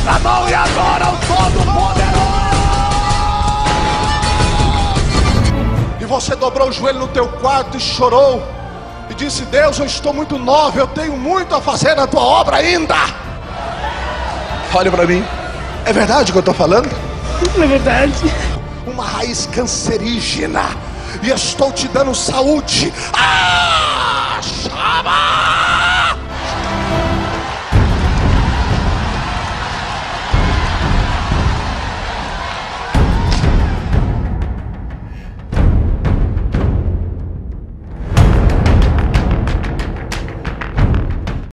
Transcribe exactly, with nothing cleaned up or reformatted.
a mão e adora o Todo-Poderoso. E você dobrou o joelho no teu quarto e chorou e disse: Deus, eu estou muito nova, eu tenho muito a fazer na tua obra ainda. Olha para mim, é verdade o que eu estou falando? É verdade. Uma raiz cancerígena, e estou te dando saúde. Ah!